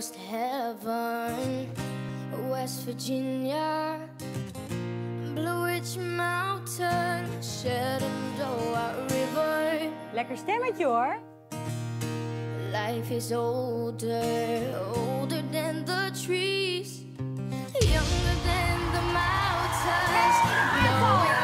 almost heaven. West Virginia, Blue Ridge Mountain, Shenandoah River. Lekker stemmetje hoor. Life is older, older than the trees, younger than the mountains, blowing